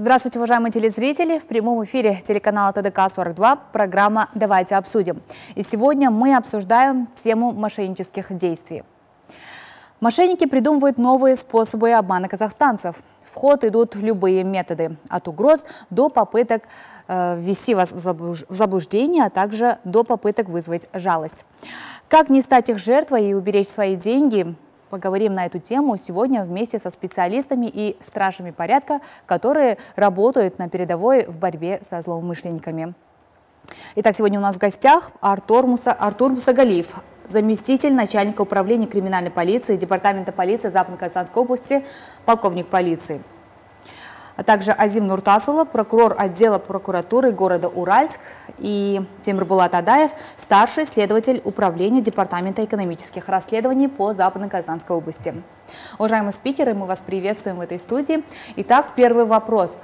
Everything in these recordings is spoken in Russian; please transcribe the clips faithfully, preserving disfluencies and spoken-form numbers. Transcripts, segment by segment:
Здравствуйте, уважаемые телезрители! В прямом эфире телеканала Тэ Дэ Ка сорок два, программа «Давайте обсудим». И сегодня мы обсуждаем тему мошеннических действий. Мошенники придумывают новые способы обмана казахстанцев. В ход идут любые методы, от угроз до попыток э, ввести вас в заблуждение, а также до попыток вызвать жалость. Как не стать их жертвой и уберечь свои деньги? Поговорим на эту тему сегодня вместе со специалистами и стражами порядка, которые работают на передовой в борьбе со злоумышленниками. Итак, сегодня у нас в гостях Артур, Муса, Артур Мусагалиев, заместитель начальника управления криминальной полиции Департамента полиции Западно-Казахстанской области, полковник полиции. А также Азим Нуртасулов, прокурор отдела прокуратуры города Уральск, и Темирбулат Адаев, старший следователь управления Департамента экономических расследований по Западно-Казахстанской области. Уважаемые спикеры, мы вас приветствуем в этой студии. Итак, первый вопрос.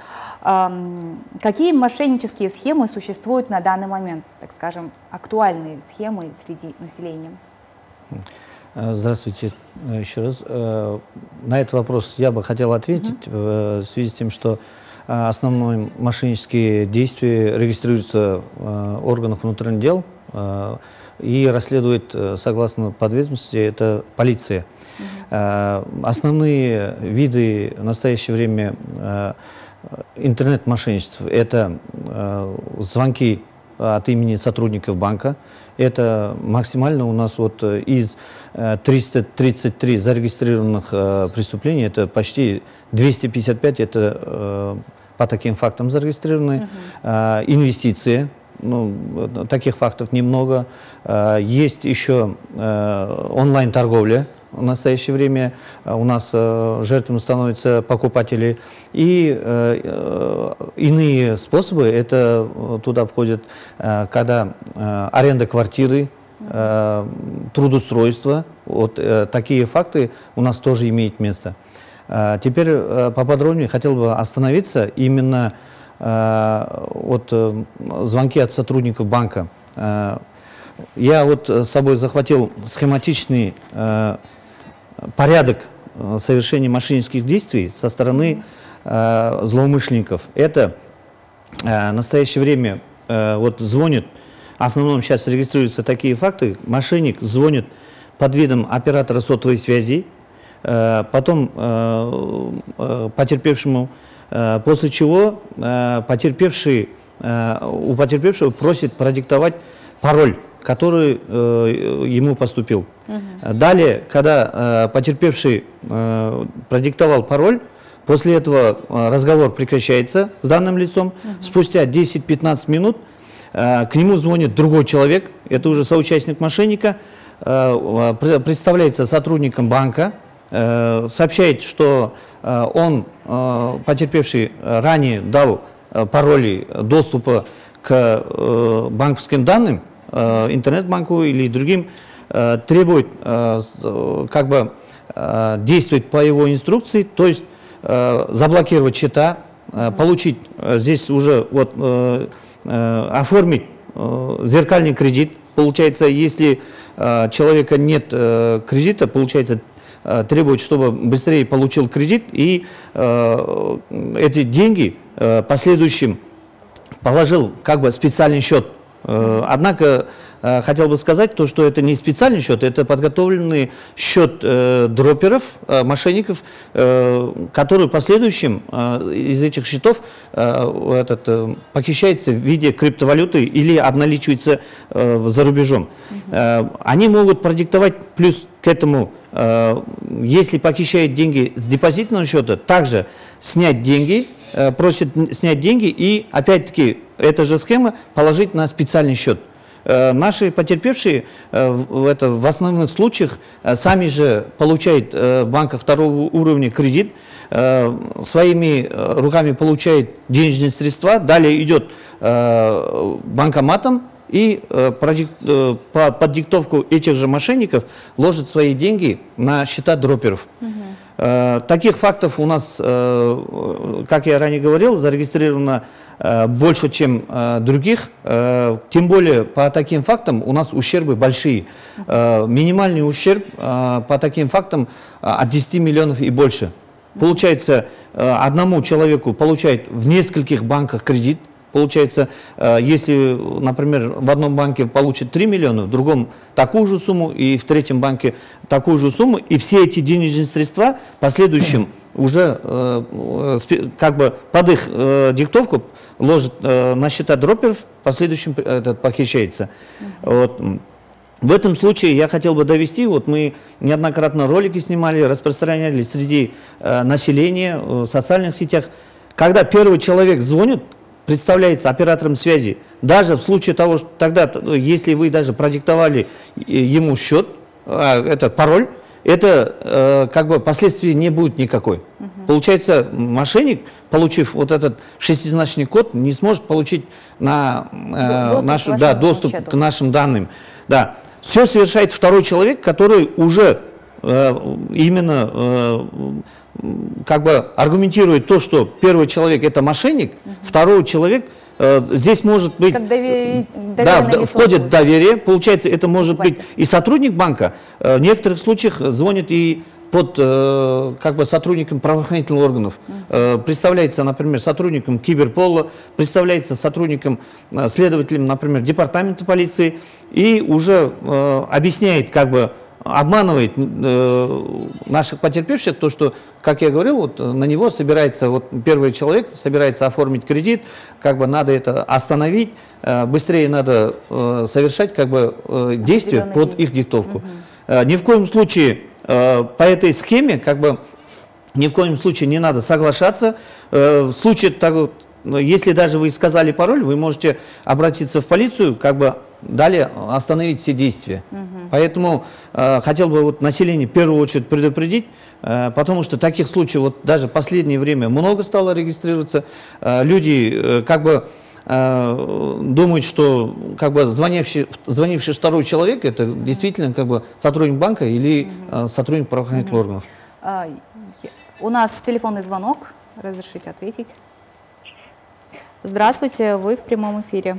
Какие мошеннические схемы существуют на данный момент, так скажем, актуальные схемы среди населения? Здравствуйте еще раз. На этот вопрос я бы хотел ответить uh-huh. в связи с тем, что основные мошеннические действия регистрируются в органах внутренних дел и расследует, согласно подведомству, это полиция. Uh-huh. Основные виды в настоящее время интернет-мошенничества — это звонки от имени сотрудников банка. Это максимально у нас вот из триста тридцать три зарегистрированных преступлений, это почти двести пятьдесят пять, это по таким фактам зарегистрированы. Uh-huh. Инвестиции, ну, таких фактов немного. Есть еще онлайн-торговля. В настоящее время у нас жертвами становятся покупатели. И э, иные способы, это туда входят, э, когда э, аренда квартиры, э, трудоустройство. Вот э, такие факты у нас тоже имеют место. Э, теперь э, поподробнее хотел бы остановиться именно э, от э, звонки от сотрудников банка. Э, я вот с собой захватил схематичный э, порядок совершения мошеннических действий со стороны э, злоумышленников. Это э, в настоящее время э, вот звонит, в основном сейчас регистрируются такие факты, мошенник звонит под видом оператора сотовой связи, э, потом э, э, потерпевшему, э, после чего э, потерпевший, э, у потерпевшего просит продиктовать пароль, который э, ему поступил. Uh-huh. Далее, когда э, потерпевший э, продиктовал пароль, после этого э, разговор прекращается с данным лицом. Uh-huh. Спустя десять-пятнадцать минут э, к нему звонит другой человек, это уже соучастник мошенника, э, представляется сотрудником банка, э, сообщает, что э, он, э, потерпевший, ранее дал э, пароли доступа к э, банковским данным, интернет-банку или другим, требует как бы действовать по его инструкции, то есть заблокировать счета, получить здесь уже вот оформить зеркальный кредит. Получается, если человека нет кредита, получается, требует, чтобы быстрее получил кредит и эти деньги последующим положил как бы специальный счет. Однако хотел бы сказать, то, что это не специальный счет, это подготовленный счет э, дроперов, э, мошенников, э, который в последующем э, из этих счетов э, этот, э, похищается в виде криптовалюты или обналичивается э, за рубежом. Uh-huh. э, они могут продиктовать плюс к этому, э, если похищают деньги с депозитного счета, также снять деньги, э, просят снять деньги и опять-таки эта же схема положить на специальный счет. Наши потерпевшие в, это, в основных случаях сами же получают в банках второго уровня кредит, своими руками получают денежные средства, далее идет банкоматом и под диктовку этих же мошенников ложит свои деньги на счета дроперов. Угу. Таких фактов у нас, как я ранее говорил, зарегистрировано больше, чем других. Тем более по таким фактам у нас ущербы большие. Минимальный ущерб по таким фактам от десяти миллионов и больше. Получается, одному человеку получает в нескольких банках кредит. Получается, если, например, в одном банке получит три миллиона, в другом такую же сумму, и в третьем банке такую же сумму, и все эти денежные средства в последующем уже как бы под их диктовку ложат на счета дроперов, в последующем этот похищается. Вот. В этом случае я хотел бы довести, вот мы неоднократно ролики снимали, распространяли среди населения, в социальных сетях, когда первый человек звонит, представляется оператором связи, даже в случае того, что тогда, если вы даже продиктовали ему счет, это пароль, это э, как бы последствий не будет никакой. Угу. Получается, мошенник, получив вот этот шестизначный код, не сможет получить на, э, доступ, нашу, да, доступ к нашим данным. Да. Все совершает второй человек, который уже э, именно э, как бы аргументирует то, что первый человек это мошенник, угу. второй человек э, здесь может быть, как довери... да, в, входит в доверие, получается, это может быть и сотрудник банка, э, в некоторых случаях звонит и под э, как бы сотрудником правоохранительных органов, э, представляется, например, сотрудником Киберпола, представляется сотрудником, э, следователем, например, департамента полиции, и уже э, объясняет, как бы обманывает э, наших потерпевших, то, что, как я говорил, вот на него собирается, вот первый человек собирается оформить кредит, как бы надо это остановить, э, быстрее надо э, совершать как бы э, действия под их диктовку. Угу. Э, ни в коем случае э, по этой схеме, как бы, ни в коем случае не надо соглашаться. Э, в случае того, если даже вы сказали пароль, вы можете обратиться в полицию, как бы далее остановить все действия. Угу. Поэтому э, хотел бы вот население в первую очередь предупредить, э, потому что таких случаев вот даже в последнее время много стало регистрироваться. Э, люди э, как бы э, думают, что как бы звонивший, звонивший второй человек это действительно как бы сотрудник банка или угу. э, сотрудник правоохранительных угу. органов. А, у нас телефонный звонок. Разрешите ответить. Здравствуйте, вы в прямом эфире.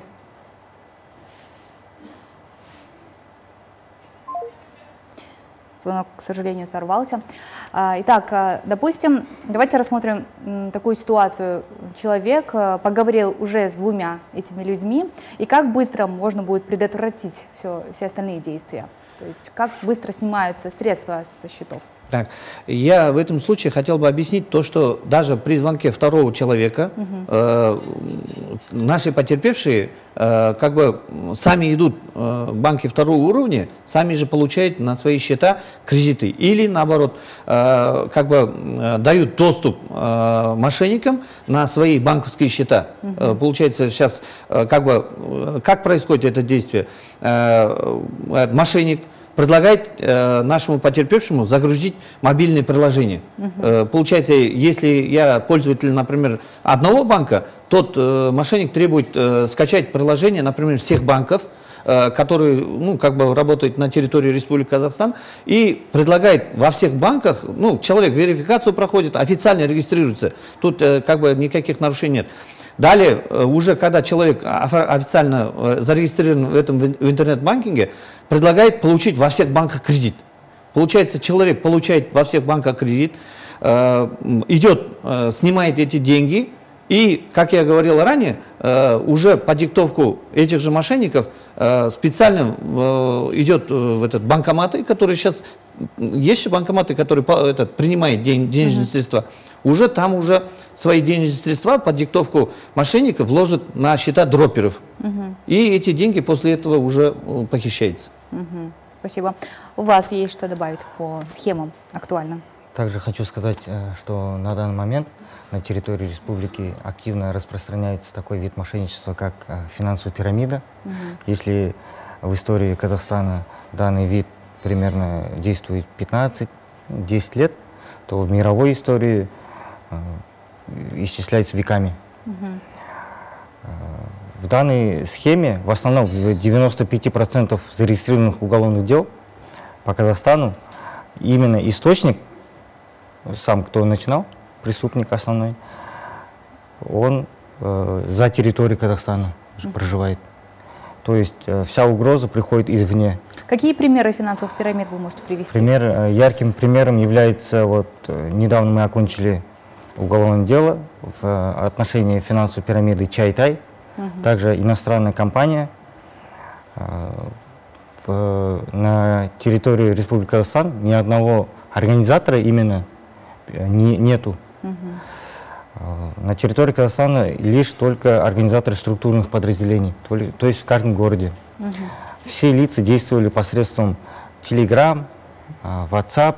Звонок, к сожалению, сорвался. Итак, допустим, давайте рассмотрим такую ситуацию. Человек поговорил уже с двумя этими людьми, и как быстро можно будет предотвратить все, все остальные действия? То есть как быстро снимаются средства со счетов? Так, я в этом случае хотел бы объяснить то, что даже при звонке второго человека угу. э, наши потерпевшие э, как бы сами идут э, в банки второго уровня, сами же получают на свои счета кредиты. Или наоборот, э, как бы э, дают доступ э, мошенникам на свои банковские счета. Угу. Э, получается сейчас, э, как бы, э, как происходит это действие? Э, э, мошенник предлагает э, нашему потерпевшему загрузить мобильное приложение. Uh-huh. э, получается, если я пользователь, например, одного банка, тот э, мошенник требует э, скачать приложение, например, всех банков, э, которые ну, как бы работают на территории Республики Казахстан, и предлагает во всех банках, ну, человек верификацию проходит, официально регистрируется. Тут э, как бы никаких нарушений нет. Далее, уже когда человек официально зарегистрирован в этом в интернет-банкинге, предлагает получить во всех банках кредит. Получается, человек получает во всех банках кредит, идет, снимает эти деньги, и, как я говорил ранее, уже по диктовку этих же мошенников специально идет в этот банкоматы, которые сейчас, есть же банкоматы, которые этот, принимают день, денежные uh-huh. средства, уже там уже свои денежные средства по диктовку мошенников вложат на счета дроперов. Uh-huh. И эти деньги после этого уже похищаются. Uh-huh. Спасибо. У вас есть что добавить по схемам актуальным? Также хочу сказать, что на данный момент на территории республики активно распространяется такой вид мошенничества, как финансовая пирамида. Угу. Если в истории Казахстана данный вид примерно действует пятнадцать-десять лет, то в мировой истории э, исчисляется веками. Угу. В данной схеме в основном в девяноста пяти процентах зарегистрированных уголовных дел по Казахстану именно источник, сам кто начинал, преступник основной, он э, за территорией Казахстана mm-hmm. проживает. То То есть э, вся угроза приходит извне. Какие примеры финансовых пирамид вы можете привести? Пример, э, ярким примером является, вот э, недавно мы окончили уголовное дело в э, отношении финансовой пирамиды Чайтай. Угу. Также иностранная компания э, в, на территории Республики Казахстан ни одного организатора именно не, нету. Угу. На территории Казахстана лишь только организаторы структурных подразделений, то, ли, то есть в каждом городе. Угу. Все лица действовали посредством Telegram, WhatsApp,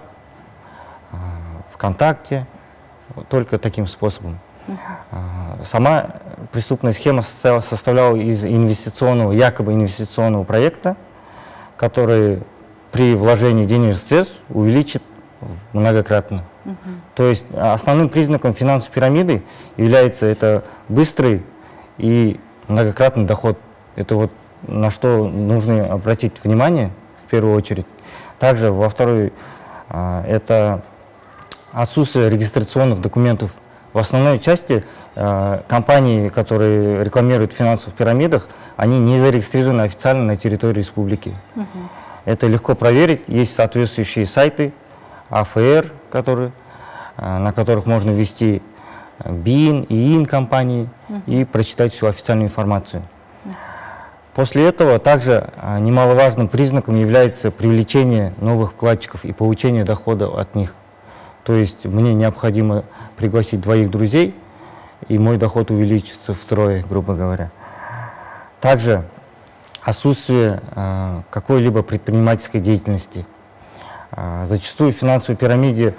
ВКонтакте, только таким способом. Угу. Сама преступная схема составляла из инвестиционного, якобы инвестиционного проекта, который при вложении денежных средств увеличит многократно. Uh-huh. То есть основным признаком финансовой пирамиды является это быстрый и многократный доход. Это вот на что нужно обратить внимание в первую очередь. Также во второй а, это отсутствие регистрационных документов. В основной части а, компании, которые рекламируют в финансовых пирамидах, они не зарегистрированы официально на территории республики. Uh-huh. Это легко проверить. Есть соответствующие сайты АФР, которые, на которых можно ввести БИН и ИИН компании uh-huh. и прочитать всю официальную информацию. Uh-huh. После этого также немаловажным признаком является привлечение новых вкладчиков и получение дохода от них. То есть мне необходимо пригласить двоих друзей, и мой доход увеличится втрое, грубо говоря. Также отсутствие э, какой-либо предпринимательской деятельности. Зачастую в финансовой пирамиде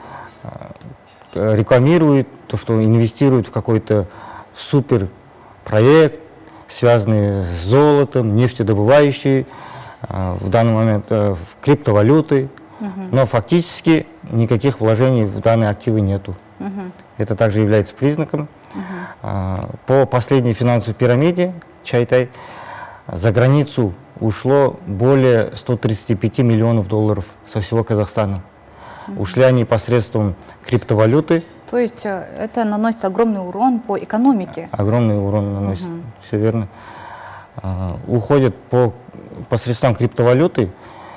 рекламируют то, что инвестируют в какой-то супер проект, связанный с золотом, нефтедобывающий, в данный момент в криптовалюты, угу. но фактически никаких вложений в данные активы нету. Угу. Это также является признаком. Угу. По последней финансовой пирамиде Чайтай за границу ушло более ста тридцати пяти миллионов долларов со всего Казахстана. Mm-hmm. Ушли они посредством криптовалюты. То есть это наносит огромный урон по экономике? Огромный урон наносит, mm-hmm. все верно. А, уходят по, посредством криптовалюты.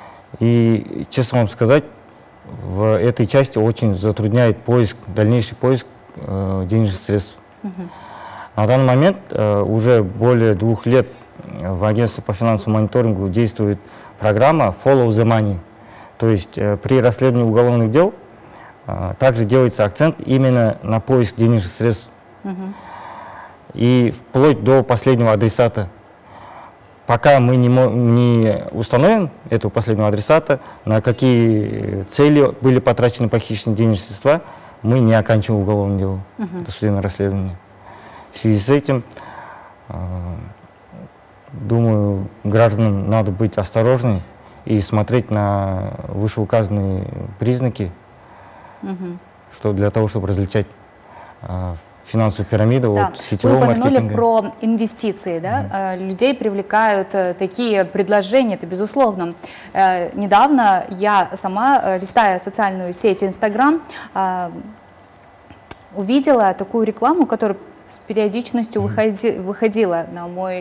И, честно вам сказать, в этой части очень затрудняет поиск, дальнейший поиск э, денежных средств. Mm-hmm. На данный момент э, уже более двух лет в агентстве по финансовому мониторингу действует программа Follow the Money. То есть э, при расследовании уголовных дел э, также делается акцент именно на поиск денежных средств. Uh-huh. И вплоть до последнего адресата. Пока мы не, не установим этого последнего адресата, на какие цели были потрачены похищенные денежные средства, мы не оканчиваем уголовное дело, uh-huh. досудебное расследование. В связи с этим э, думаю, гражданам надо быть осторожны и смотреть на вышеуказанные признаки, угу. что для того, чтобы различать а, финансовую пирамиду да. от сетевого маркетинга. Вы упомянули про инвестиции. Да? Mm. Людей привлекают такие предложения, это безусловно. Недавно я сама, листая социальную сеть Инстаграм, увидела такую рекламу, которая с периодичностью выходи, выходила на мой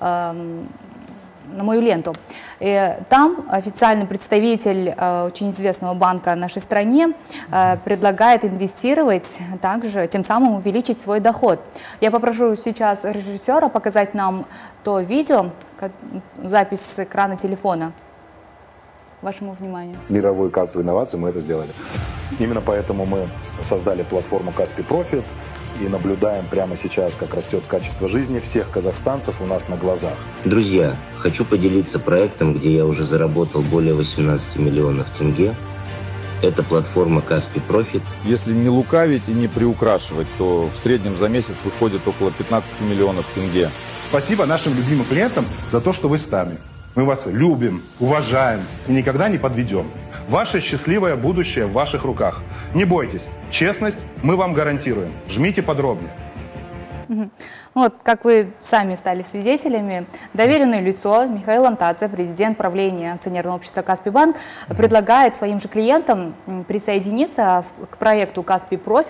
на мою ленту. И там официальный представитель э, очень известного банка в нашей стране э, предлагает инвестировать, также тем самым увеличить свой доход. Я попрошу сейчас режиссера показать нам то видео, как, запись с экрана телефона. Вашему вниманию. Мировую карту инноваций мы это сделали. Именно поэтому мы создали платформу Каспий Профит и наблюдаем прямо сейчас, как растет качество жизни всех казахстанцев у нас на глазах. Друзья, хочу поделиться проектом, где я уже заработал более восемнадцати миллионов тенге. Это платформа Каспий Профит. Если не лукавить и не приукрашивать, то в среднем за месяц выходит около пятнадцати миллионов тенге. Спасибо нашим любимым клиентам за то, что вы с нами. Мы вас любим, уважаем и никогда не подведем. Ваше счастливое будущее в ваших руках. Не бойтесь, честность мы вам гарантируем. Жмите подробнее. Вот, как вы сами стали свидетелями, доверенное лицо Михаил Антадзе, президент правления акционерного общества Каспий Банк, предлагает своим же клиентам присоединиться к проекту Каспий Профит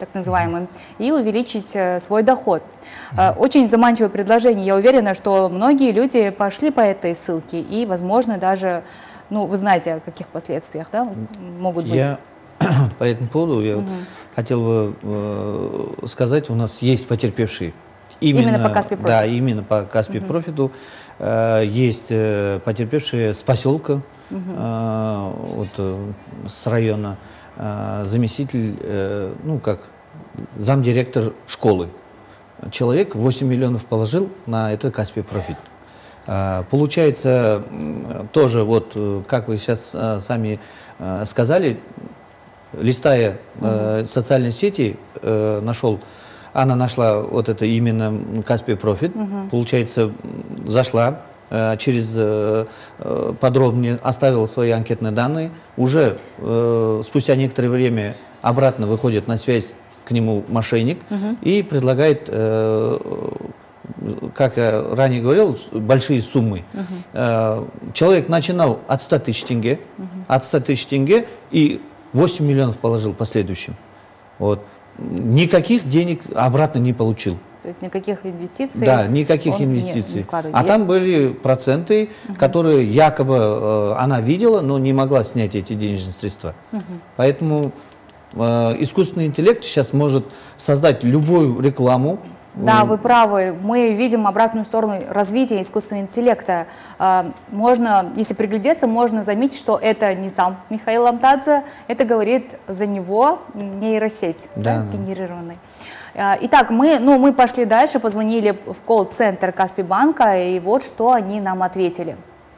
так называемый, и увеличить свой доход. Очень заманчивое предложение. Я уверена, что многие люди пошли по этой ссылке и, возможно, даже, ну, вы знаете, о каких последствиях, да, могут быть. Я по этому поводу я угу. вот хотел бы э, сказать, у нас есть потерпевшие. Именно, именно по Каспи Профит? Да, именно по Каспи угу. Профиту. Э, есть э, потерпевшие с поселка, угу. э, вот, э, с района, э, заместитель, э, ну как, замдиректор школы. Человек восемь миллионов положил на это Каспи Профит. Э, получается, тоже вот, как вы сейчас э, сами э, сказали, листая э, социальные сети, э, нашел, она нашла вот это именно Каспи Профит, uh-huh. получается, зашла, э, через э, подробнее оставила свои анкетные данные, уже э, спустя некоторое время обратно выходит на связь к нему мошенник uh-huh. и предлагает, э, как я ранее говорил, большие суммы. Uh-huh. э, человек начинал от ста тысяч тенге, uh-huh. от ста тысяч тенге и восемь миллионов положил последующим. Вот. Никаких денег обратно не получил. То есть никаких инвестиций? Да, никаких инвестиций. Не, не а там были проценты, угу. которые якобы э, она видела, но не могла снять эти денежные средства. Угу. Поэтому э, искусственный интеллект сейчас может создать любую рекламу. Да, вы правы. Мы видим обратную сторону развития искусственного интеллекта. Можно, если приглядеться, можно заметить, что это не сам Михаил Ламтадзе, это говорит за него нейросеть, да, да, сгенерированный. Итак, мы, ну, мы пошли дальше, позвонили в колл-центр Каспи банка, и вот что они нам ответили.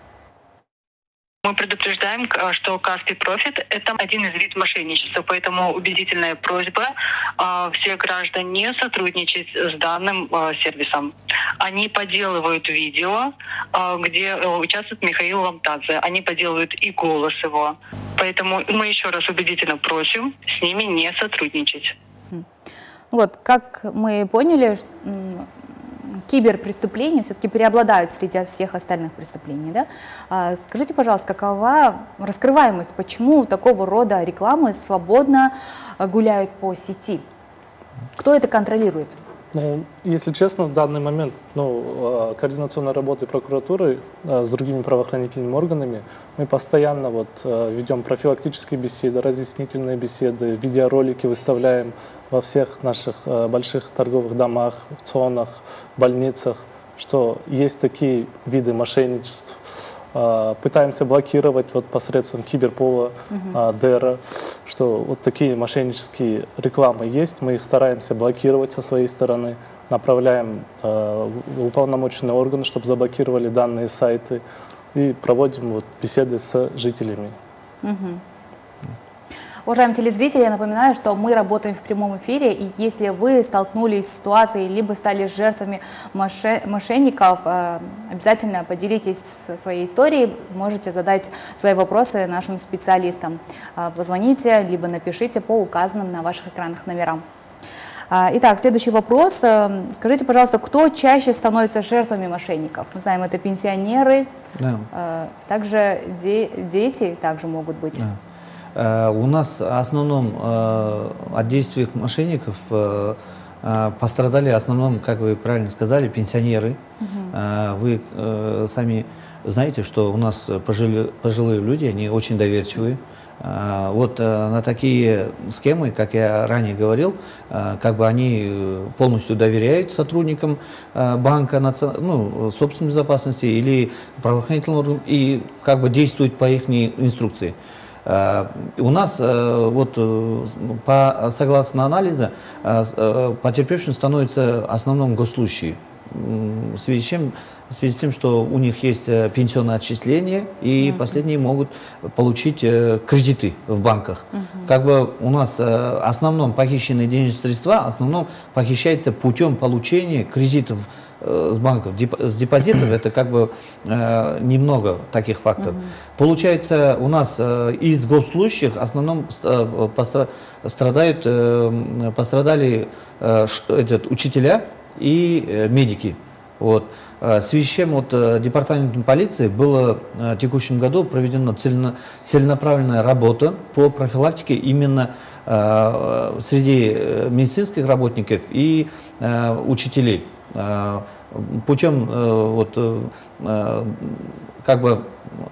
Мы предупреждаем, что Каспи Профит – это один из видов мошенничества, поэтому убедительная просьба э, всех граждан не сотрудничать с данным э, сервисом. Они подделывают видео, э, где участвует Михаил Ламтадзе, они подделывают и голос его. Поэтому мы еще раз убедительно просим с ними не сотрудничать. Вот, как мы поняли, киберпреступления все-таки преобладают среди всех остальных преступлений. Да? А, скажите, пожалуйста, какова раскрываемость, почему такого рода рекламы свободно гуляют по сети? Кто это контролирует? Ну, если честно, в данный момент ну, координационной работы прокуратуры с другими правоохранительными органами мы постоянно вот, ведем профилактические беседы, разъяснительные беседы, видеоролики выставляем во всех наших больших торговых домах, в ЦОНах, больницах, что есть такие виды мошенничеств. Пытаемся блокировать вот посредством киберпола, uh-huh. ДЭРа, что вот такие мошеннические рекламы есть, мы их стараемся блокировать со своей стороны, направляем э, в уполномоченные органы, чтобы заблокировали данные сайты и проводим вот беседы с жителями. Uh-huh. Уважаемые телезрители, я напоминаю, что мы работаем в прямом эфире, и если вы столкнулись с ситуацией, либо стали жертвами мошенников, обязательно поделитесь своей историей, можете задать свои вопросы нашим специалистам. Позвоните, либо напишите по указанным на ваших экранах номерам. Итак, следующий вопрос. Скажите, пожалуйста, кто чаще становится жертвами мошенников? Мы знаем, это пенсионеры, да. Также де дети также могут быть. Да. У нас в основном от действий мошенников пострадали, в основном, как вы правильно сказали, пенсионеры. Угу. Вы сами знаете, что у нас пожилые, пожилые люди, они очень доверчивые. Вот на такие схемы, как я ранее говорил, как бы они полностью доверяют сотрудникам банка, ну, собственной безопасности или правоохранительным органам и как бы действуют по их инструкции. У нас, вот, по, согласно анализу, потерпевшим становятся в основном госслужащие, в связи с чем, в связи с тем, что у них есть пенсионное отчисление, и mm-hmm. последние могут получить кредиты в банках. Mm-hmm. Как бы у нас в основном похищенные денежные средства, в основном похищается путем получения кредитов с банков, с депозитов, это как бы э, немного таких фактов. Mm-hmm. Получается, у нас э, из госслужащих в основном э, постра страдают, э, пострадали э, этот, учителя и э, медики. Вот. В связи с чем вот, э, департаментом полиции была э, в текущем году проведена целено, целенаправленная работа по профилактике именно э, среди медицинских работников и э, учителей. Э, путем э, вот, э, как бы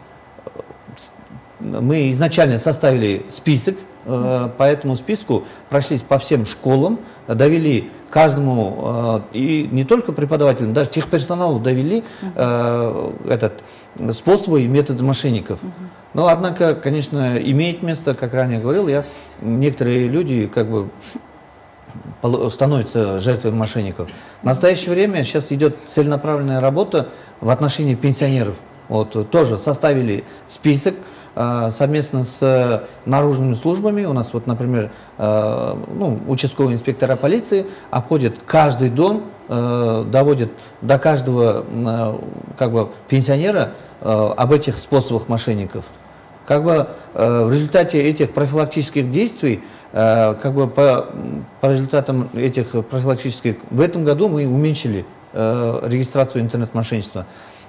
мы изначально составили список, э, по этому списку прошлись по всем школам, довели каждому, э, и не только преподавателям, даже техперсоналу довели э, этот, способы и методы мошенников. Но, однако, конечно, имеет место, как ранее говорил я, некоторые люди как бы становятся жертвами мошенников. В настоящее время сейчас идет целенаправленная работа в отношении пенсионеров. Вот, тоже составили список э, совместно с наружными службами. У нас, вот, например, э, ну, участковые инспектора полиции обходят каждый дом, э, доводят до каждого э, как бы, пенсионера э, об этих способах мошенников. Как бы, э, в результате этих профилактических действий, э, как бы по, по результатам этих профилактических, в этом году мы уменьшили э, регистрацию интернет-мошенничества.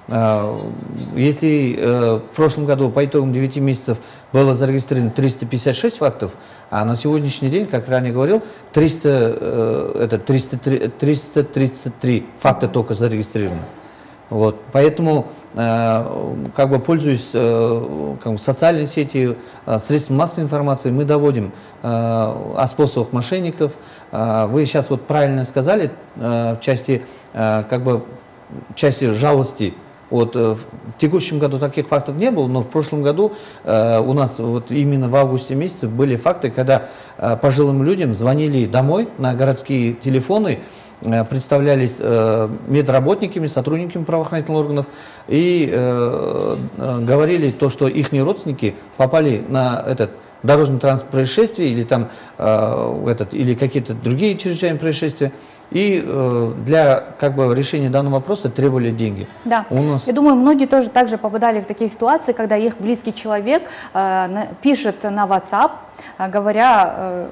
Если э, в прошлом году по итогам девяти месяцев было зарегистрировано триста пятьдесят шесть фактов, а на сегодняшний день, как ранее говорил, триста, э, это триста тридцать три факта только зарегистрировано. Вот. Поэтому, э, как бы пользуясь э, как бы социальной сетью, э, средствами массовой информации, мы доводим э, о способах мошенников. Э, вы сейчас вот правильно сказали э, в части, э, как бы, в части жалости. Вот, в текущем году таких фактов не было, но в прошлом году э, у нас вот именно в августе месяце были факты, когда э, пожилым людям звонили домой на городские телефоны, э, представлялись э, медработниками, сотрудниками правоохранительных органов и э, э, говорили то, что их родственники попали на этот дорожно-транспортное происшествие или, там, э, этот, или какие-то другие чрезвычайные происшествия. И э, для как бы, решения данного вопроса требовали деньги. Да, У нас... я думаю, многие тоже также попадали в такие ситуации, когда их близкий человек э, на, пишет на WhatsApp, э, говоря э,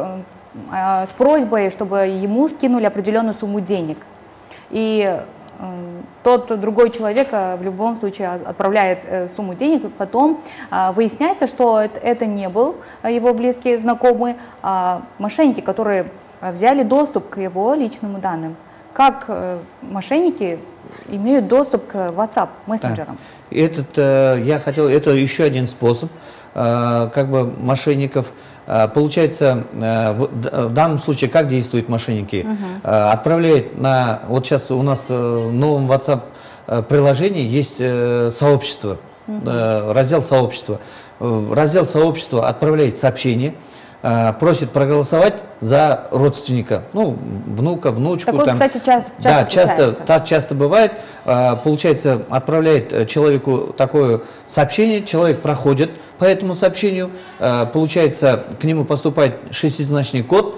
э, с просьбой, чтобы ему скинули определенную сумму денег. И э, тот другой человек э, в любом случае отправляет э, сумму денег, потом э, выясняется, что это, это не был его близкий знакомый, а мошенники, которые взяли доступ к его личным данным. Как э, мошенники имеют доступ к WhatsApp мессенджерам? Да. Этот, э, я хотел, это еще один способ, э, как бы мошенников. Э, получается, э, в, в данном случае как действуют мошенники? Uh-huh. э, отправляют на, вот сейчас у нас э, в новом WhatsApp э, приложении есть э, сообщество, uh-huh. э, раздел сообщества. В раздел сообщества отправляет сообщение, просит проголосовать за родственника, ну, внука, внучку. Такое, там, кстати, часто, да, часто, часто, так часто бывает. Получается, отправляет человеку такое сообщение, человек проходит по этому сообщению, получается, к нему поступает шестизначный код,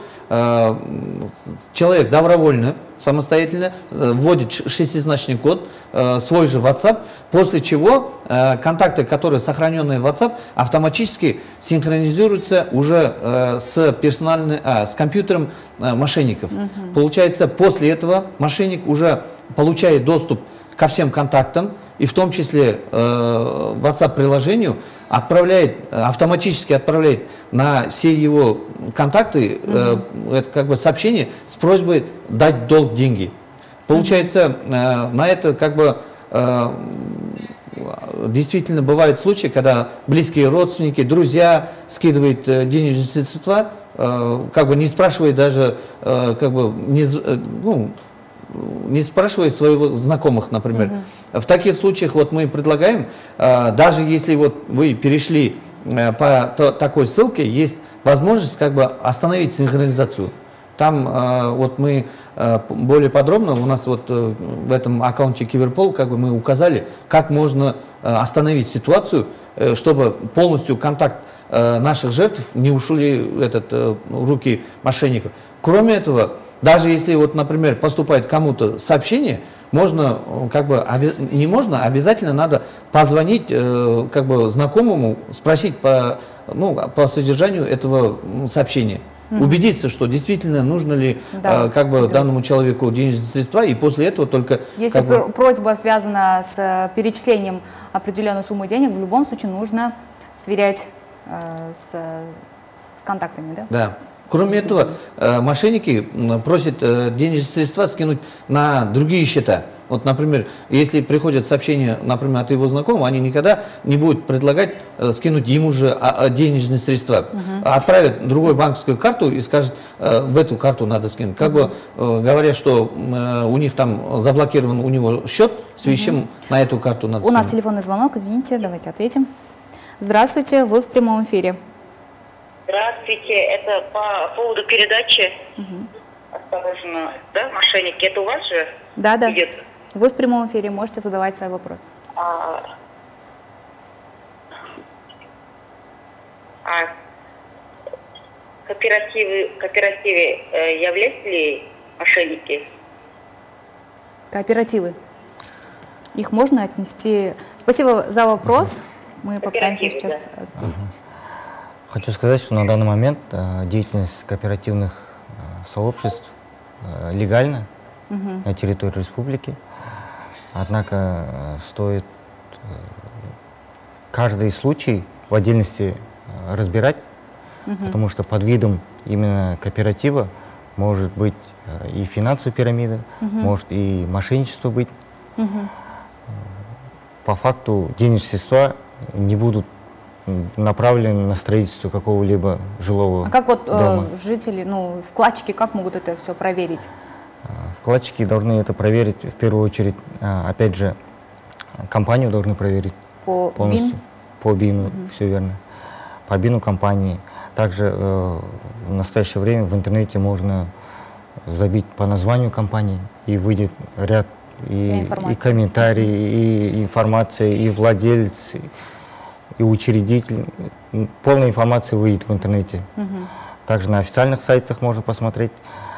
человек добровольно, самостоятельно вводит шестизначный код, свой же WhatsApp, после чего контакты, которые сохраненные в WhatsApp, автоматически синхронизируются уже с, персональным, а, с компьютером мошенников. Угу. Получается, после этого мошенник уже получает доступ ко всем контактам, и в том числе э, WhatsApp-приложению отправляет, автоматически отправляет на все его контакты э, это как бы сообщение с просьбой дать долг деньги. Получается, э, на это как бы э, действительно бывают случаи, когда близкие родственники, друзья скидывают э, денежные средства, э, как бы не спрашивая даже, э, как бы не, ну, не спрашивая своих знакомых, например. Uh-huh. В таких случаях вот мы предлагаем, э, даже если вот вы перешли э, по то, такой ссылке, есть возможность как бы остановить синхронизацию. Там э, вот мы э, более подробно, у нас вот э, в этом аккаунте Киберпол как бы мы указали, как можно э, остановить ситуацию, э, чтобы полностью контакт э, наших жертв не ушли этот, э, в руки мошенников. Кроме этого, даже если, вот, например, поступает кому-то сообщение, можно, как бы, не можно, обязательно надо позвонить э, как бы, знакомому, спросить по, ну, по содержанию этого сообщения. Mm-hmm. Убедиться, что действительно нужно ли да, э, как бы, данному человеку денежные средства, и после этого только... Если как бы... просьба связана с перечислением определенной суммы денег, в любом случае нужно сверять э, с... с контактами, да? Да. Кроме этого, мошенники просят денежные средства скинуть на другие счета. Вот, например, если приходят сообщения, например, от его знакомого, они никогда не будут предлагать э, скинуть ему же а, а денежные средства. Uh-huh. Отправят другую банковскую карту и скажут, э, в эту карту надо скинуть. Как uh-huh. бы э, говорят, что э, у них там заблокирован у него счет, в связи с чем uh-huh. на эту карту надо у скинуть. У нас телефонный звонок, извините, давайте ответим. Здравствуйте, вы в прямом эфире. Здравствуйте, это по поводу передачи. Uh-huh. Осторожно, да, мошенники, это у вас же? Да, да. Идет? Вы в прямом эфире, можете задавать свой вопрос. А, а кооперативы, кооперативы э, являются ли мошенники? Кооперативы. Их можно отнести... Спасибо за вопрос. Мы попытаемся сейчас ответить. Хочу сказать, что на данный момент э, деятельность кооперативных э, сообществ э, легальна угу. на территории республики. Однако э, стоит э, каждый случай в отдельности э, разбирать, угу. потому что под видом именно кооператива может быть э, и финансовая пирамида, угу. может и мошенничество быть. Угу. По факту денежные средства не будут направлены на строительство какого-либо жилого А как вот дома. Э, жители, ну, вкладчики, как могут это все проверить? Вкладчики должны это проверить, в первую очередь, опять же, компанию должны проверить. По полностью. бин? По бину, угу. все верно. По бину компании. Также э, в настоящее время в интернете можно забить по названию компании, и выйдет ряд и, и комментарии, и информация, и владелец, и учредитель. Полная информация выйдет в интернете. Угу. Также на официальных сайтах можно посмотреть.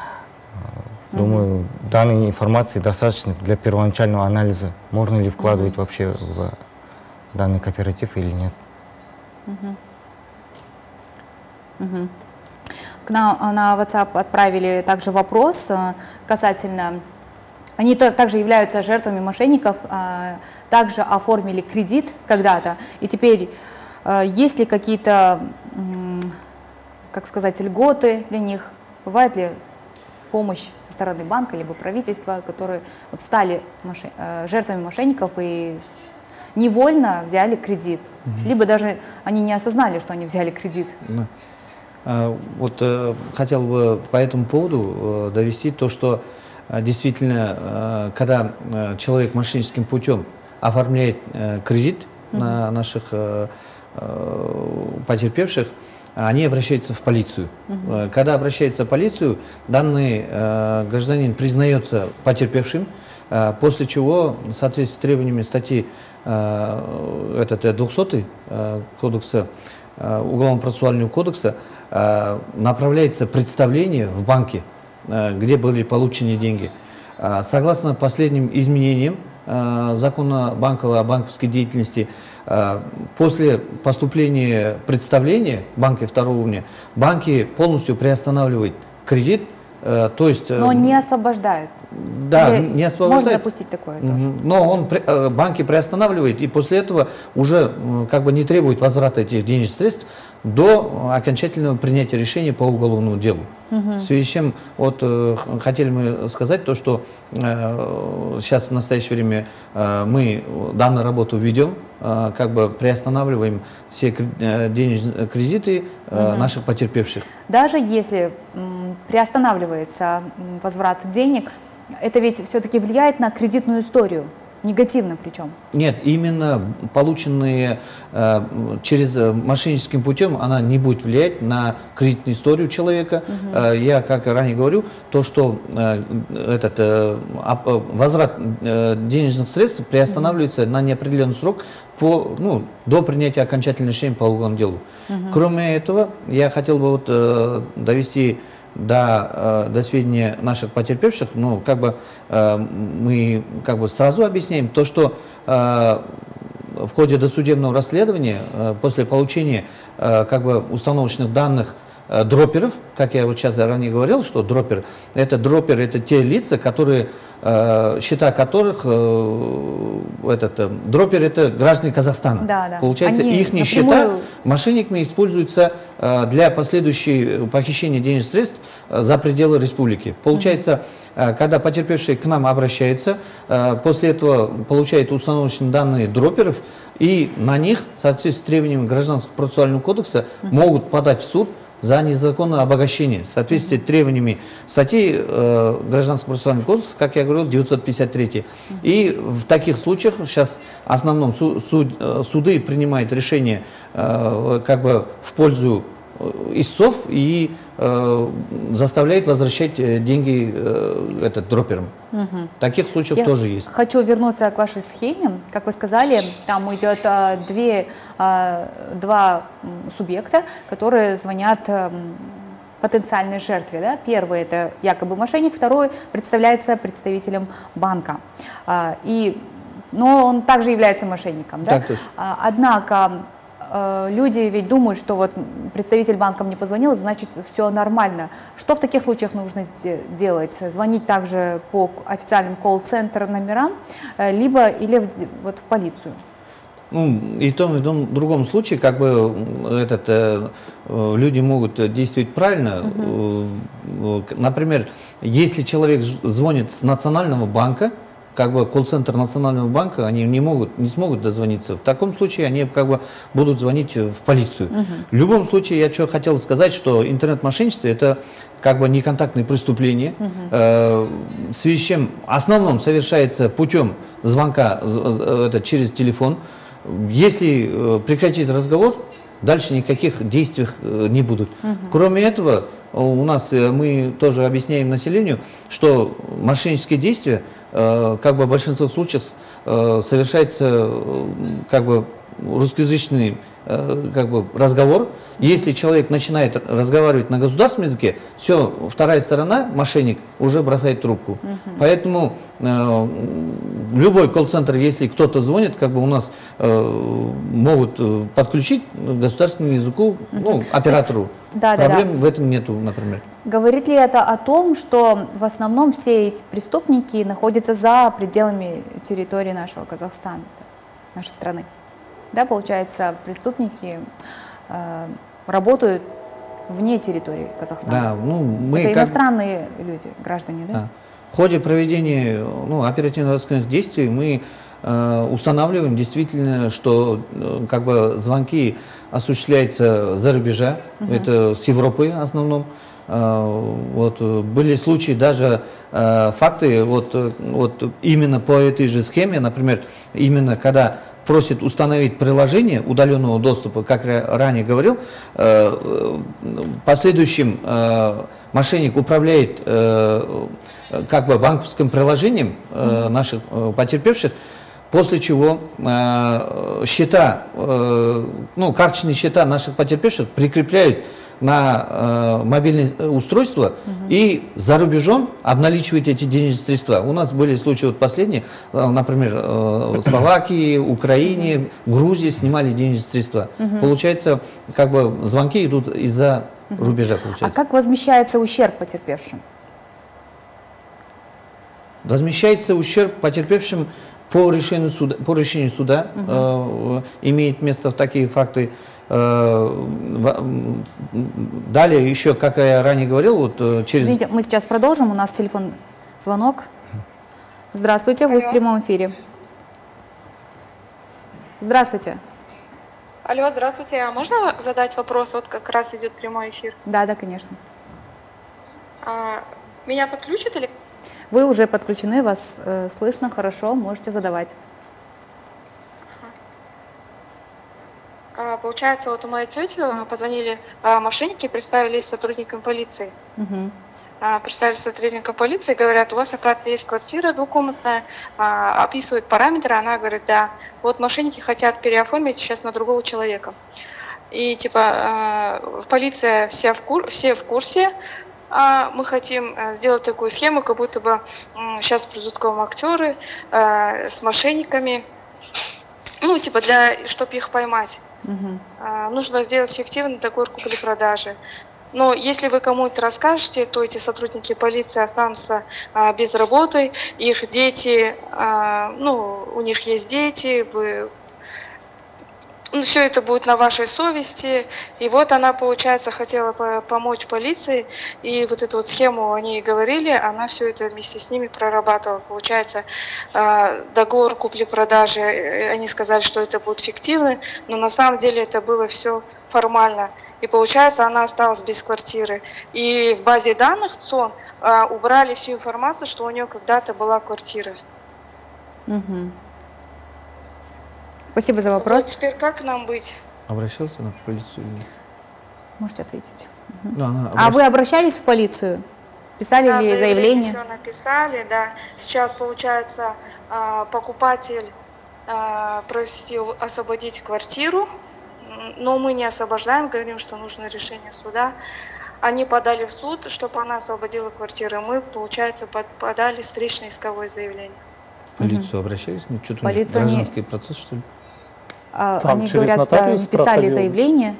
Думаю, mm-hmm. данной информации достаточно для первоначального анализа, можно ли вкладывать mm-hmm. вообще в данный кооператив или нет. Mm-hmm. Mm-hmm. К нам на WhatsApp отправили также вопрос касательно... Они также являются жертвами мошенников, также оформили кредит когда-то, и теперь есть ли какие-то, как сказать, льготы для них, бывает ли помощь со стороны банка либо правительства, которые вот стали мошен... жертвами мошенников и невольно взяли кредит, mm-hmm. либо даже они не осознали, что они взяли кредит. Mm. А, вот э, хотел бы по этому поводу э, довести то, что э, действительно, э, когда э, человек мошенническим путем оформляет э, кредит mm-hmm. на наших э, э, потерпевших, они обращаются в полицию. Uh-huh. Когда обращается в полицию, данный э, гражданин признается потерпевшим, э, после чего, в соответствии с требованиями статьи э, этот, двухсотый э, кодекса, э, Уголовно-процессуального кодекса, э, направляется представление в банке, э, где были получены деньги. Э, согласно последним изменениям э, закона банковой о банковской деятельности, после поступления представления банки второго уровня, банки полностью приостанавливают кредит, то есть... Но не освобождают. Да, Или не освобождает. Можно допустить такое тоже. Но он, банки приостанавливает, и после этого уже как бы не требует возврата этих денежных средств до окончательного принятия решения по уголовному делу. Угу. В связи с чем вот, э, хотели мы сказать то, что э, сейчас в настоящее время э, мы данную работу ведем, э, как бы приостанавливаем все э, денежные кредиты э, угу. наших потерпевших. Даже если м, приостанавливается м, возврат денег, это ведь все-таки влияет на кредитную историю. Негативно причем? Нет, именно полученные э, через мошенническим путем она не будет влиять на кредитную историю человека. Угу. Э, я, как ранее говорю, то, что э, этот э, возврат э, денежных средств приостанавливается угу. на неопределенный срок по, ну, до принятия окончательного решения по уголовному делу. Угу. Кроме этого, я хотел бы вот, э, довести до, до сведения наших потерпевших, ну, как бы э, мы как бы сразу объясняем то, что э, в ходе досудебного расследования, э, после получения э, как бы установочных данных э, дроперов, как я вот сейчас ранее говорил, что дропер, это дропер, это те лица, которые, э, счета которых, э, этот, э, дропер это граждане Казахстана. Да, да. Получается, Они их напрямую... счета мошенниками используются э, для последующей похищения денежных средств э, за пределы республики. Получается, mm-hmm. э, когда потерпевший к нам обращается, э, после этого получает установочные данные дроперов, и на них, в соответствии с требованиями Гражданского процессуального кодекса, uh-huh. могут подать в суд за незаконное обогащение. В соответствии uh-huh. с требованиями статьи э, Гражданского процессуального кодекса, как я говорил, девятьсот пятьдесят три. Uh-huh. И в таких случаях сейчас в основном су- суд, суды принимают решение э, как бы в пользу истцов и э, заставляет возвращать деньги э, этот, дроперам. Угу. Таких случаев Я тоже есть. Хочу вернуться к вашей схеме. Как вы сказали, там идет а, две, а, два субъекта, которые звонят а, потенциальной жертве. Да? Первый – это якобы мошенник, второй представляется представителем банка. А, и, но он также является мошенником. Да? Так точно. А, однако люди ведь думают, что вот представитель банка мне позвонил, значит все нормально. Что в таких случаях нужно делать? Звонить также по официальным колл-центр номерам, либо или в, вот в полицию? Ну, и в том, и в том другом случае, как бы этот, э, люди могут действовать правильно. Uh-huh. Например, если человек звонит с национального банка, как бы колл-центр Национального банка, они не могут, не смогут дозвониться. В таком случае они как бы будут звонить в полицию. Uh-huh. В любом случае, я что хотел сказать, что интернет-мошенничество это как бы неконтактное преступление, uh-huh. э, в связи с чем в основном совершается путем звонка это, через телефон. Если э, прекратить разговор, дальше никаких действий э, не будут. Uh-huh. Кроме этого, у нас э, мы тоже объясняем населению, что мошеннические действия э, как бы в большинстве случаев э, совершается э, как бы русскоязычный э, как бы разговор. Если человек начинает разговаривать на государственном языке, все, вторая сторона, мошенник, уже бросает трубку. Uh-huh. Поэтому э, любой колл-центр, если кто-то звонит, как бы у нас э, могут подключить к государственному языку, uh-huh. ну, оператору. Да, Проблем да, да. в этом нету, например. Говорит ли это о том, что в основном все эти преступники находятся за пределами территории нашего Казахстана, нашей страны? Да, получается, преступники э, работают вне территории Казахстана. Да, ну, мы это как... иностранные люди, граждане, да? Да. В ходе проведения ну, оперативно-розыскных действий мы э, устанавливаем действительно, что э, как бы звонки осуществляются за рубежа, угу. это с Европы в основном. Э, вот, были случаи, даже э, факты, вот, вот именно по этой же схеме, например, именно когда просит установить приложение удаленного доступа, как я ранее говорил, э, последующим э, мошенник управляет э, как бы банковским приложением э, наших э, потерпевших, после чего э, счета, э, ну, карточные счета наших потерпевших прикрепляют на э, мобильное устройство угу. и за рубежом обналичивает эти денежные средства. У нас были случаи вот последние, э, например, э, в Словакии, Украине, Грузии снимали денежные средства. Угу. Получается, как бы звонки идут из-за угу. рубежа. Получается. А как возмещается ущерб потерпевшим? Возмещается ущерб потерпевшим по решению суда, по решению суда угу. э, имеет место в такие факты. Далее еще, как я ранее говорил, вот через... Извините, мы сейчас продолжим, у нас телефон звонок. Здравствуйте, вы Алло. В прямом эфире. Здравствуйте. Алло, здравствуйте. А можно задать вопрос? Вот как раз идет прямой эфир. Да, да, конечно. А, меня подключат или... Вы уже подключены, вас э, слышно хорошо, можете задавать. Получается, вот у моей тети позвонили мошенники, представились сотрудникам полиции. Uh-huh. Представились сотрудникам полиции, говорят, у вас, оказывается, есть квартира двухкомнатная, описывают параметры, она говорит, да, вот мошенники хотят переоформить сейчас на другого человека. И типа в полиции все в, кур, все в курсе, мы хотим сделать такую схему, как будто бы сейчас придут к вам актеры с мошенниками, ну, типа, для, чтобы их поймать. Uh-huh. а, нужно сделать фиктивно договор купли-продажи. Но если вы кому-то расскажете, то эти сотрудники полиции останутся а, без работы, их дети, а, ну, у них есть дети, вы, ну, все это будет на вашей совести. И вот она, получается, хотела по помочь полиции, и вот эту вот схему они и говорили, она все это вместе с ними прорабатывала. Получается, а, договор купли-продажи, они сказали, что это будет фиктивно, но на самом деле это было все формально. И получается, она осталась без квартиры. И в базе данных ЦОН а, убрали всю информацию, что у нее когда-то была квартира. Угу. Спасибо за вопрос. Вот теперь как нам быть? Обращался она в полицию? Можете ответить. Угу. Да, она обращ... А вы обращались в полицию? Писали да, ли заявление? заявление? Все написали, да. Сейчас, получается, покупатель просит ее освободить квартиру. Но мы не освобождаем, говорим, что нужно решение суда. Они подали в суд, чтобы она освободила квартиру. Мы, получается, подали встречное исковое заявление. В полицию угу. обращались? Ну, что-то полицию гражданский не... процесс, что ли? А, они говорят, что не писали проходил. заявление.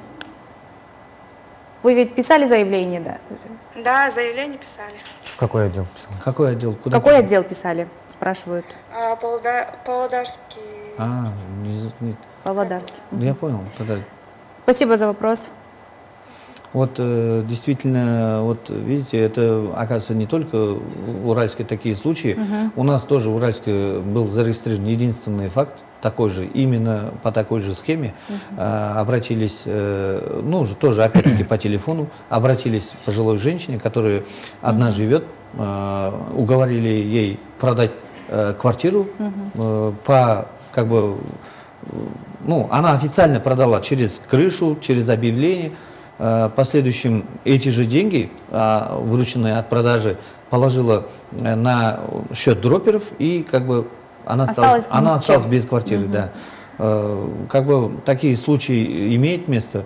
Вы ведь писали заявление, да? Да, заявление писали. В какой отдел писали? Какой отдел? Куда Какой писали? отдел писали? Спрашивают. А, Павлодар... Павлодарский. А, не, не... Павлодарский. Я понял. Тогда... Спасибо за вопрос. Вот э, действительно, вот видите, это, оказывается, не только в Уральске такие случаи. Uh-huh. У нас тоже в Уральске был зарегистрирован единственный факт, такой же, именно по такой же схеме. Uh-huh. э, обратились, э, ну, тоже опять-таки по телефону, обратились к пожилой женщине, которая одна uh-huh. живет, э, уговорили ей продать э, квартиру uh-huh. э, по, как бы, ну, она официально продала через крышу, через объявление. В последующем эти же деньги, вырученные от продажи, положила на счет дроперов, и как бы она осталась, она осталась без квартиры. Угу. Да. Как бы такие случаи имеют место.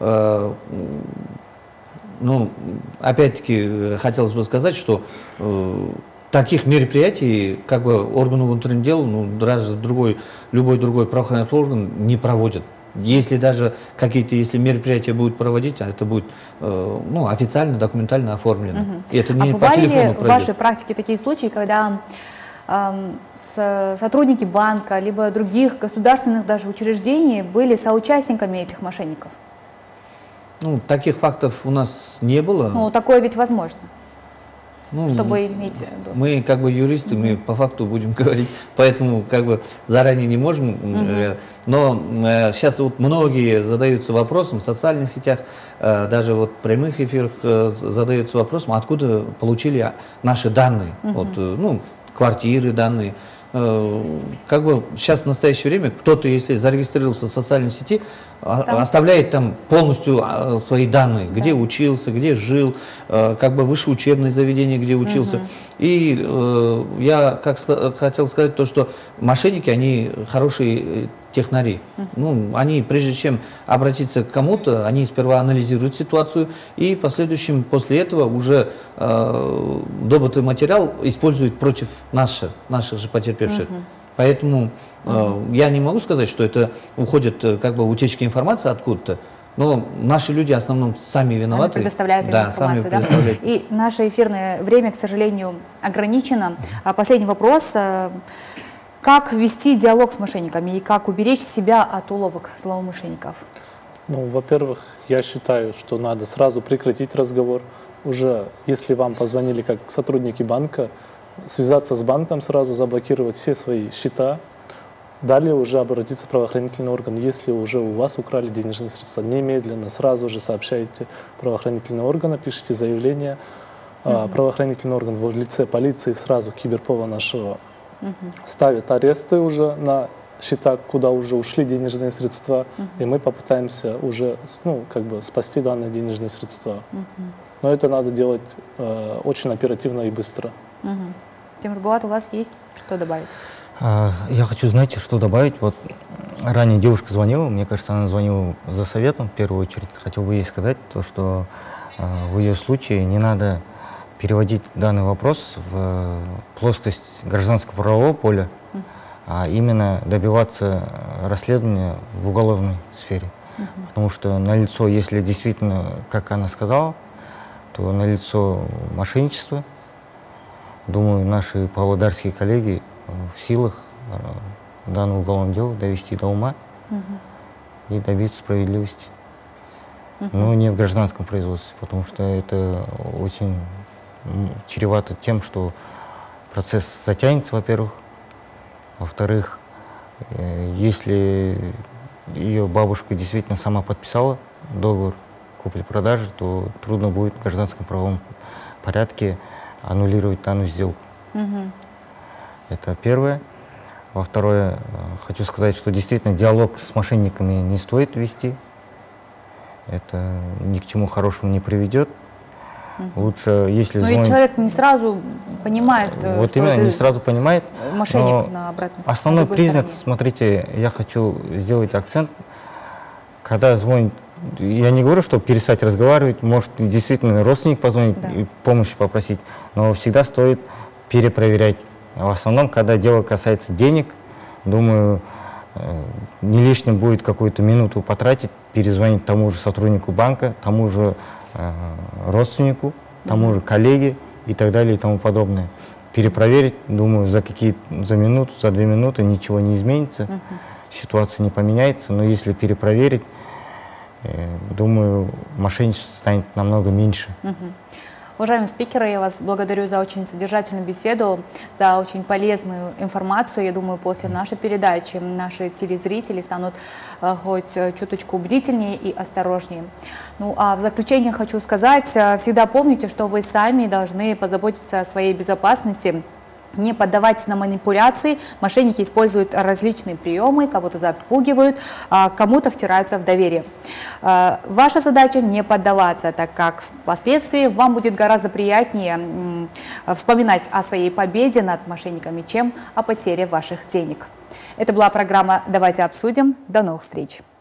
Ну, опять-таки, хотелось бы сказать, что таких мероприятий, как бы органы внутренних дел, ну, даже другой, любой другой правоохранительный орган не проводит. Если даже какие-то, если мероприятия будут проводить, это будет э, ну, официально, документально оформлено. Угу. И это не а по телефону пройдет. В вашей практике такие случаи, когда э, с, сотрудники банка, либо других государственных даже учреждений были соучастниками этих мошенников? Ну, таких фактов у нас не было. Ну, такое ведь возможно. Ну, чтобы иметь доступ. Мы как бы юристы, mm-hmm. мы по факту будем говорить, поэтому как бы заранее не можем. Mm-hmm. Но э, сейчас вот многие задаются вопросом в социальных сетях, э, даже вот в прямых эфирах э, задаются вопросом, откуда получили наши данные, mm-hmm. вот, э, ну, квартиры, данные. Э, как бы сейчас в настоящее время кто-то, если зарегистрировался в социальной сети, там оставляет там полностью свои данные, где да. учился, где жил, как бы высшее учебное заведение, где учился. Угу. И э, я как хотел сказать то, что мошенники, они хорошие технари. Угу. Ну, они, прежде чем обратиться к кому-то, они сперва анализируют ситуацию и в последующем после этого уже э, добытый материал используют против наших, наших же потерпевших. Угу. Поэтому э, я не могу сказать, что это уходит э, как бы утечки информации откуда-то, но наши люди в основном сами виноваты. Сами предоставляют да, информацию. Сами да? предоставляют. И наше эфирное время, к сожалению, ограничено. А последний вопрос. Как вести диалог с мошенниками и как уберечь себя от уловок злоумышленников? Ну, во-первых, я считаю, что надо сразу прекратить разговор. Уже, если вам позвонили как сотрудники банка, связаться с банком сразу, заблокировать все свои счета. Далее уже обратиться в правоохранительный орган. Если уже у вас украли денежные средства, немедленно, сразу же сообщайте правоохранительный орган, пишите заявление. Mm-hmm. Правоохранительный орган в лице полиции сразу киберпова нашего mm-hmm. ставит аресты уже на счета, куда уже ушли денежные средства, mm-hmm. и мы попытаемся уже ну, как бы спасти данные денежные средства. Mm-hmm. Но это надо делать э, очень оперативно и быстро. Угу. Тимур Булат, у вас есть что добавить? А, я хочу, знаете, что добавить. Вот ранее девушка звонила, мне кажется, она звонила за советом в первую очередь. Хотел бы ей сказать, то, что а, в ее случае не надо переводить данный вопрос в плоскость гражданского правового поля, угу. а именно добиваться расследования в уголовной сфере. Угу. Потому что налицо, если действительно, как она сказала, то налицо мошенничество. Думаю, наши павлодарские коллеги в силах данное уголовное дело довести до ума угу. и добиться справедливости. Угу. Но не в гражданском производстве, потому что это очень чревато тем, что процесс затянется, во-первых. Во-вторых, если ее бабушка действительно сама подписала договор купли-продажи, то трудно будет в гражданском правовом порядке аннулировать данную сделку. Угу. Это первое. Во-второе, хочу сказать, что действительно диалог с мошенниками не стоит вести. Это ни к чему хорошему не приведет. Угу. Лучше, если Но звонит... ведь человек не сразу понимает, вот что именно, это не сразу понимает. мошенник на обратной стороне. Основной признак, стороне. Смотрите, я хочу сделать акцент, когда звонит, я не говорю, что перестать разговаривать, может действительно родственник позвонить да. и помощи попросить, но всегда стоит перепроверять. В основном, когда дело касается денег, думаю, не лишним будет какую-то минуту потратить, перезвонить тому же сотруднику банка, тому же э, родственнику, тому mm-hmm. же коллеге и так далее и тому подобное. Перепроверить, думаю, за какие за минуту, за две минуты ничего не изменится, mm-hmm. ситуация не поменяется, но если перепроверить, э, думаю, мошенничество станет намного меньше. Mm-hmm. Уважаемые спикеры, я вас благодарю за очень содержательную беседу, за очень полезную информацию. Я думаю, после нашей передачи наши телезрители станут э, хоть чуточку бдительнее и осторожнее. Ну а в заключение хочу сказать, всегда помните, что вы сами должны позаботиться о своей безопасности. Не поддавайтесь на манипуляции. Мошенники используют различные приемы, кого-то запугивают, кому-то втираются в доверие. Ваша задача не поддаваться, так как впоследствии вам будет гораздо приятнее вспоминать о своей победе над мошенниками, чем о потере ваших денег. Это была программа «Давайте обсудим». До новых встреч!